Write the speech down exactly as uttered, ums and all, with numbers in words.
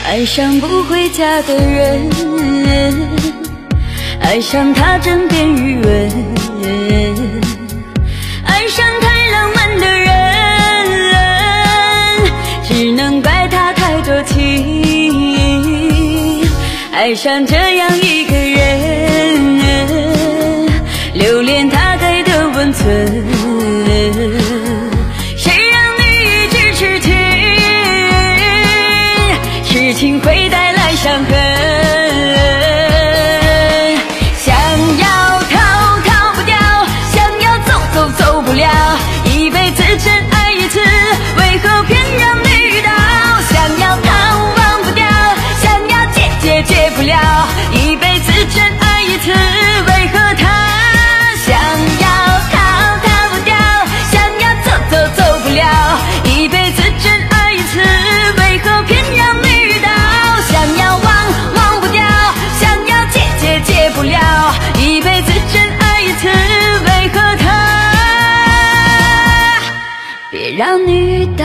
爱上不回家的人，爱上他枕边余温，爱上太浪漫的人，只能怪他太多情。爱上这样一个人，留恋他给的温存，谁让你一直痴情，痴情会带来伤痕。想要逃逃不掉，想要走走走不了，一辈子真爱一次，为何偏让你遇到？想要逃忘不掉，想要戒戒戒不了，一辈子真爱一次，为何他？想要逃逃不掉，想要走走走不了，一辈子真爱一次，为何偏让你遇到？想要忘忘不掉，想要戒戒戒不了，一辈子真爱一次，为何他别让你遇到？